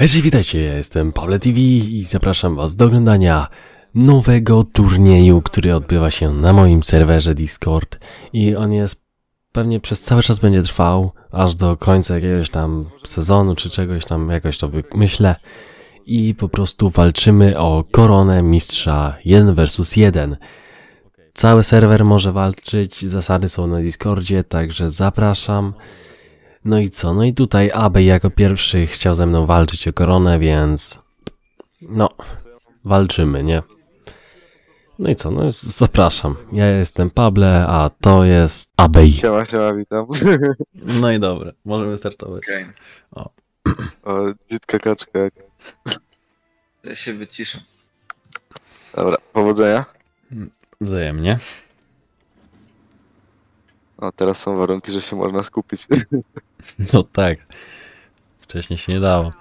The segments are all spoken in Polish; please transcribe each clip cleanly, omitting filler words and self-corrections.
Hej, witajcie, ja jestem Pawle TV i zapraszam was do oglądania nowego turnieju, który odbywa się na moim serwerze Discord i on jest pewnie przez cały czas będzie trwał, aż do końca jakiegoś tam sezonu czy czegoś tam, jakoś to myślę i po prostu walczymy o koronę mistrza 1 vs 1. Cały serwer może walczyć, zasady są na Discordzie, także zapraszam. No i co? No i tutaj Abej jako pierwszy chciał ze mną walczyć o koronę, więc... No, walczymy, nie? No i co? No zapraszam. Ja jestem Pable, a to jest Abej. Siema, witam. No i dobra, możemy startować. Okej, O, brzydka kaczka. ja się wyciszę. Dobra, powodzenia. Wzajemnie. O, teraz są warunki, że się można skupić. No tak. Wcześniej się nie dało.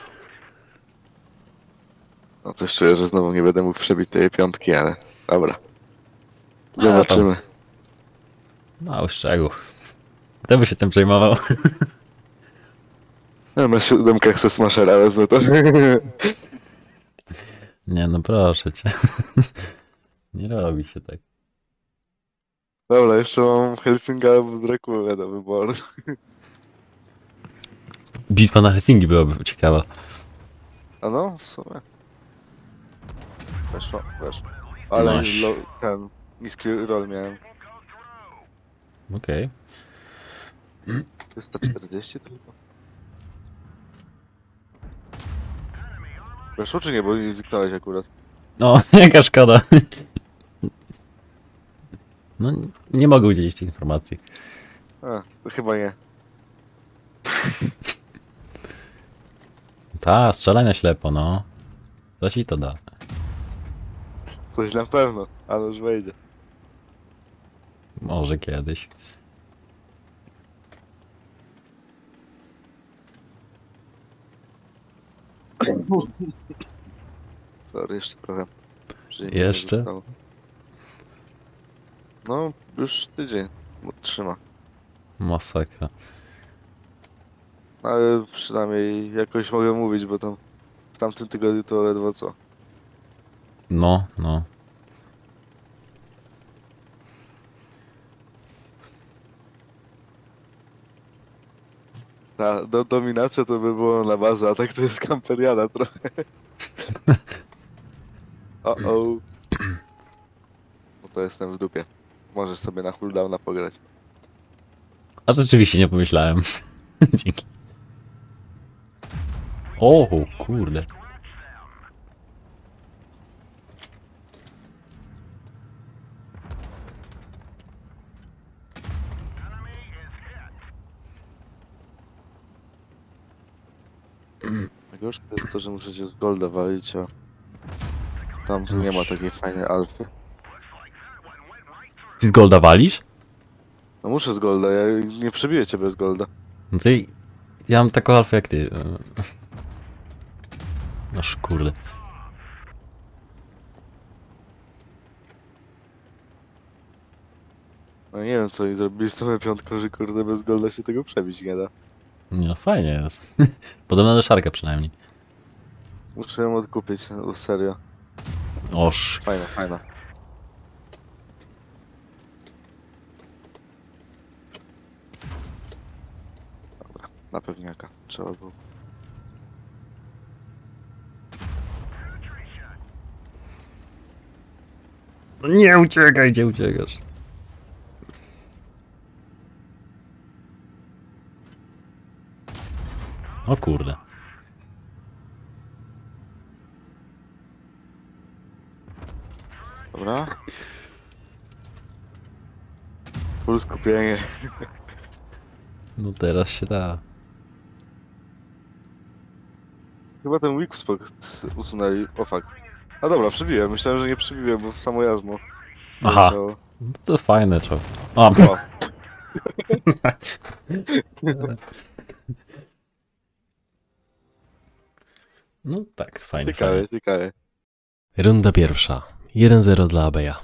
No też czuję, że znowu nie będę mógł przebić tej piątki, ale dobra. Zobaczymy. Mały szczegół. Kto by się tym przejmował? Ja na siódemkach se smashera wezmę to. Nie no, proszę cię. Nie robi się tak. Dobra, jeszcze mam Helsinga albo Drakulę do wyboru. Bitwa na Helsinki byłaby ciekawa. A no, w sumie. Weszło. Ale Masz. ten niski roll miałem. Okej. 340 tylko. Weszło czy nie, bo nie zniknąłeś akurat. O, jaka szkoda. No, nie mogę udzielić tej informacji. A, to chyba nie. Ta, strzelania ślepo, no. Co ci to da? Coś na pewno, ale już wejdzie. Może kiedyś. Sorry, jeszcze trochę. Że nie Jeszcze? zostało. No, już tydzień trzyma. Masakra. Ale przynajmniej jakoś mogę mówić, bo tam w tamtym tygodniu to ledwo co. No, no. Ta dominacja to by było na bazę, a tak to jest kamperiada trochę. O. No to jestem w dupie. Możesz sobie na cooldowna pograć. A rzeczywiście nie pomyślałem. Dzięki. O, kurde. Najgorsze jest to, że muszę się z golda walić, a tam tu nie ma takiej fajnej alfy. Ty z golda walisz? No muszę z golda, ja nie przebiję cię bez golda. No to ja mam taką alfę jak ty. Noż kurde. No nie wiem co oni zrobili z tą piątką, że kurde bez golda się tego przebić nie da. Nie, no fajnie jest. Podobna do Szarka przynajmniej. Muszę ją odkupić, no, serio. Oż. Fajna. Dobra, na pewniaka trzeba było. No nie uciekaj, gdzie uciekasz? O kurde. Dobra. Full skupienie. No teraz się da. Chyba ten weak spot usunęli. O fuck. A dobra, przebiłem. Myślałem, że nie przebiłem, bo samo jazmo. Aha. leciało. No to fajne co. O, O, no tak, fajnie, fajnie. ciekawe. Runda pierwsza. 1-0 dla Abeja.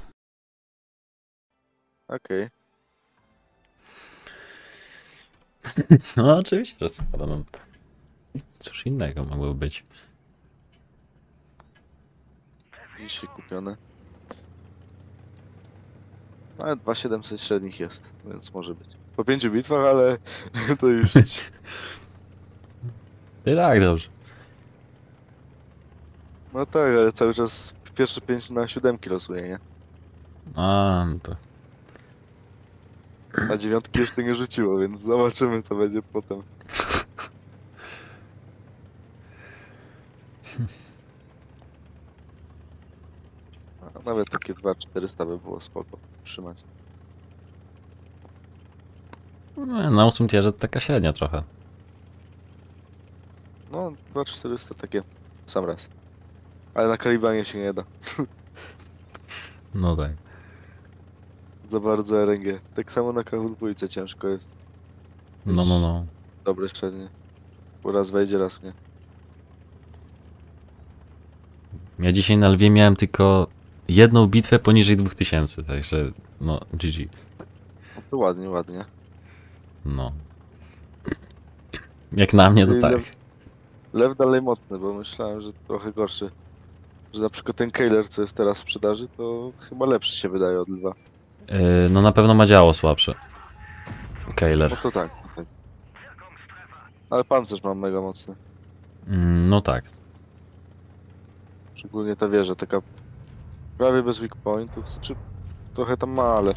Okej. No oczywiście, że spada nam. Cóż innego mogłoby być? Dzisiaj kupione. Ale 2700 średnich jest, więc może być. Po 5 bitwach, ale to już... I tak, dobrze. No tak, ale cały czas pierwsze 5 na 7 losuje, nie? A, no to... A 9 jeszcze nie rzuciło, więc zobaczymy co będzie potem. A nawet takie 2400 by było spoko trzymać. No, na 8 tierze to taka średnia trochę. No, 2400 takie w sam raz. Ale na kalibanie się nie da. No tak. Za bardzo RNG. Tak samo na KW2 ciężko jest. No. Dobre średnie. Bo raz wejdzie, raz nie. Ja dzisiaj na lwie miałem tylko jedną bitwę poniżej 2000, także no GG. No to ładnie, ładnie. No. Jak na mnie to Czyli tak. Lew dalej mocny, bo myślałem, że trochę gorszy. Że na przykład ten Kailer, co jest teraz w sprzedaży, to chyba lepszy się wydaje od lwa. No na pewno ma działo słabsze. No Kailer. to tak, to tak. Ale pancerz mam mega mocny. No tak. Szczególnie ta wieża, taka prawie bez weak pointów. Znaczy, trochę tam ma, ale...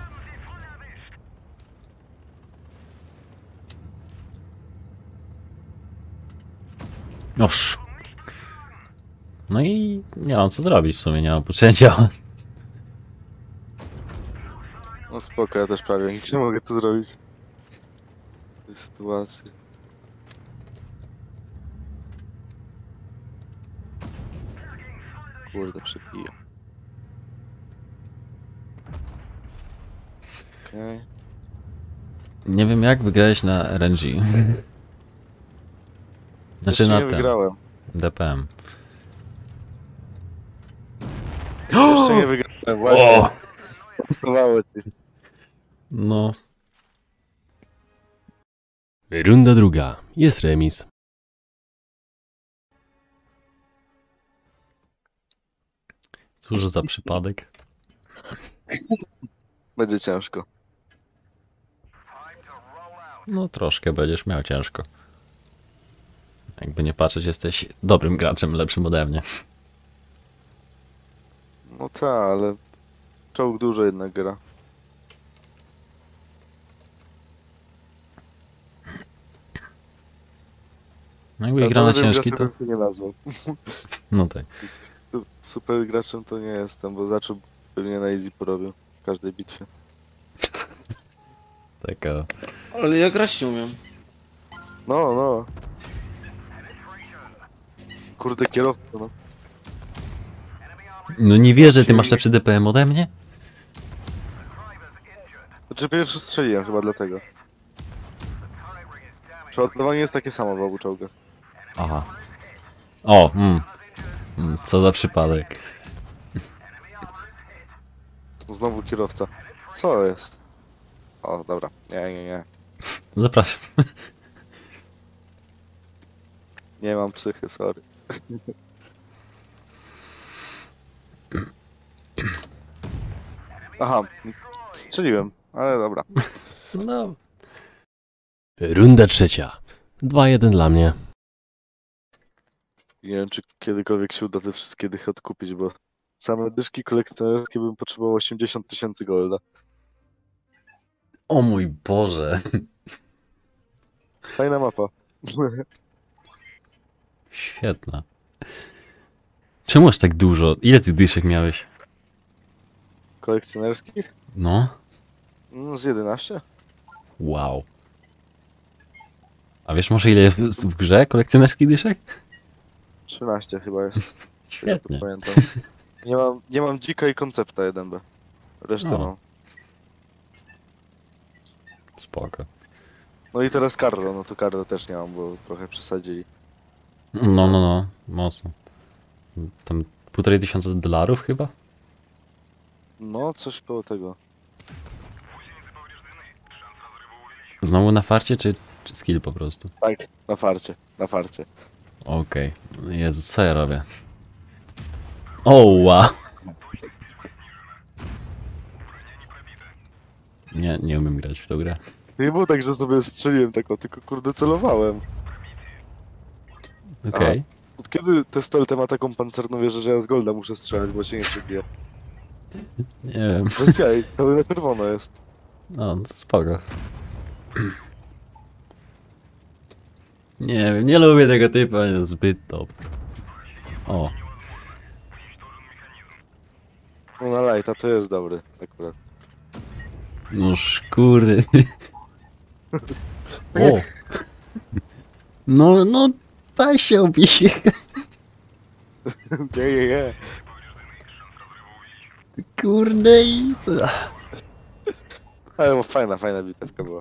Oż. No i nie mam co zrobić w sumie, nie mam poczucia. No spoko, ja też prawie nic nie mogę tu zrobić. W tej sytuacji. Kurde, przebija. Okej. Nie wiem jak wygrałeś na RNG. Znaczy Jeszcze na nie ten. wygrałem. DPM. Jeszcze nie wygrałem, właśnie. Schowało ci. No. Runda druga. Jest remis. Cóż za przypadek. Będzie ciężko. No troszkę będziesz miał ciężko. Jakby nie patrzeć, jesteś dobrym graczem, lepszym ode mnie. No tak, ale czołg dużo jednak gra. No jakby gra na dobrym ciężki to... graczem bym się nie nazwał. No tak. Super graczem to nie jestem, bo zaczął pewnie na easy porobił w każdej bitwie. Taka... Ale ja grać nie umiem. No, no. Kurde, kierowca, no. No nie wierzę, ty masz lepszy DPM ode mnie? Znaczy pierwszy strzeliłem chyba dlatego. Przeładowanie jest takie samo w obu czołgach. Aha. O, co za przypadek. Znowu kierowca. Co jest? O, dobra. Nie. Zapraszam. Nie mam psychy, sorry. Aha, strzeliłem, ale dobra. No. Runda trzecia. 2-1 dla mnie. Nie wiem, czy kiedykolwiek się uda te wszystkie dychy odkupić, bo same dyszki kolekcjonerskie bym potrzebował 80 000 golda. O mój Boże. Fajna mapa. Świetna. Czemu aż tak dużo? Ile tych dyszek miałeś? Kolekcjonerskich? No. No, z 11? Wow. A wiesz może ile jest w grze kolekcjonerskich dyszek? 13 chyba jest. Świetnie. Pamiętam. Nie mam dzika i koncepta 1B. Resztę No. mam. Spoko. No i teraz Carlo, no to Carlo też nie mam, bo trochę przesadzili. No. Mocno. Tam $1500 chyba? No, coś koło tego. Znowu na farcie, Czy skill po prostu? Tak, na farcie, na farcie. Okej. Jezus, co ja robię? Oła! Nie umiem grać w tą grę. Nie było tak, że sobie strzeliłem tako, tylko kurde celowałem. Okej. Od kiedy Testolte ma taką pancerną wieżę, że ja z Golda muszę strzelać, bo się nie przebije? Nie wiem. Bez jaj, cały na czerwono jest. No, to spoko. Nie wiem, nie lubię tego typu, on jest zbyt top. O, No na lighta to jest dobry, akurat. no szkury. O! No, daj się obije. Nie. Kurde i... Ale fajna bitewka była.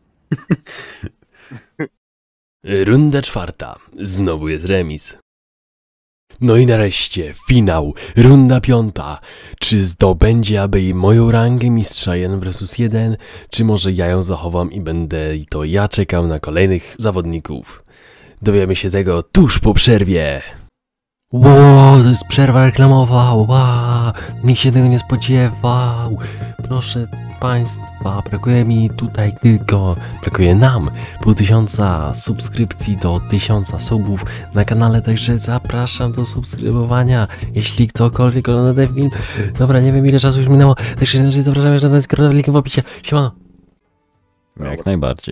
Runda czwarta. Znowu jest remis. No i nareszcie finał. Runda piąta. Czy zdobędzie aby moją rangę mistrza 1 vs 1, czy może ja ją zachowam i będę i to ja czekam na kolejnych zawodników. Dowiemy się tego tuż po przerwie. Wow, to jest przerwa reklamowa, wow, nikt się tego nie spodziewał. Proszę Państwa, brakuje mi tutaj tylko, brakuje nam 500 subskrypcji do 1000 subów na kanale, także zapraszam do subskrybowania, jeśli ktokolwiek ogląda ten film. Dobra, nie wiem ile czasu już minęło, także inaczej zapraszam jeszcze na skrót linkiem w opisie. Siemano. Jak najbardziej.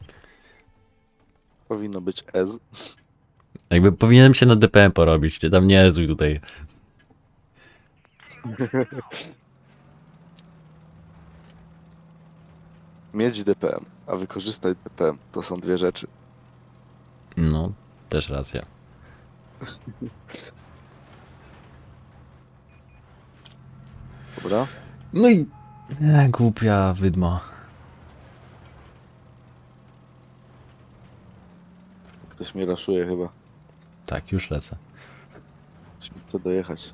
Powinno być Ez. Jakby powinienem się na DPM porobić, ty tam nie zuj tutaj. Mieć DPM, a wykorzystać DPM to są dwie rzeczy. No, też racja. Dobra? No i... głupia wydma. Ktoś mnie raszuje chyba. Tak, już lecę. Chcę dojechać.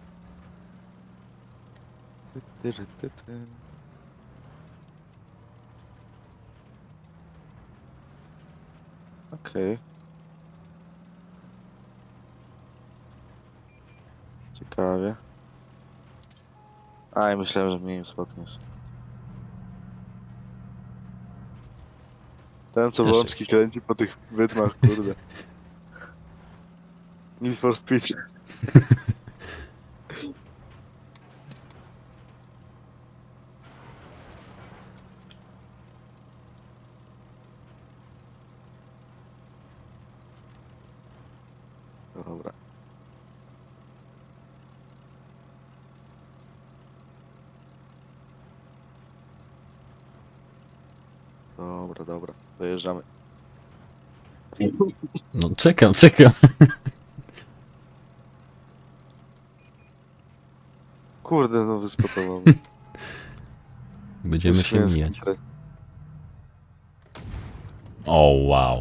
Okej. Ciekawie. Aj, myślałem, że mnie nie spotkniesz. Ten co Cieszę łączki kręci po tych wydmach, kurde. Need for Speed. No dobra. Dobra, dojeżdżamy. No czekam. Kurde, no wyspotował mnie. Będziemy Już się jest mijać. stres. O, wow.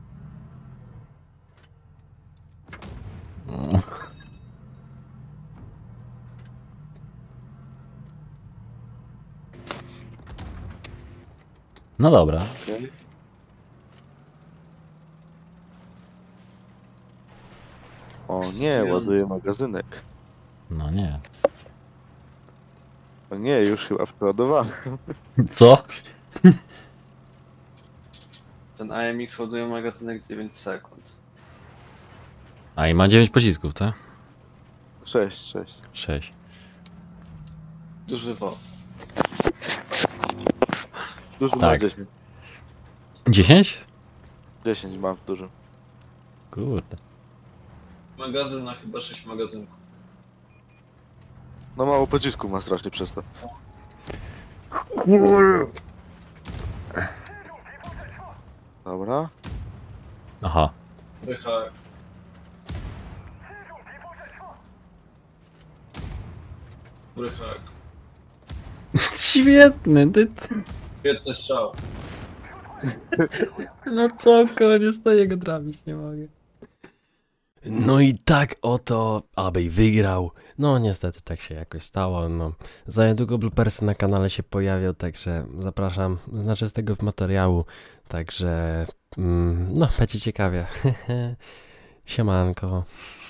O. No dobra. Okej. O nie, ładuję magazynek. No nie. O nie, już chyba przeładowałem. Co? Ten AMX ładuje magazynek 9 sekund. A i ma 9 pocisków, tak? 6. 6. Duży WOD. Duży ma Tak. 10. 10? 10 mam w dużym. Kurde. Magazyn na chyba 6 magazynków. No mało pocisków ma strasznie przez to. Dobra. Aha. Wychak. Wychak. Świetny, ty... Świetny strzał. No co, koniec, to jego trafić nie mogę. No i tak oto Abej wygrał. No niestety tak się jakoś stało. No, za niedługo bloopersy na kanale się pojawią, także zapraszam, znaczy z tego materiału. Także No, będzie ciekawie. Siemanko.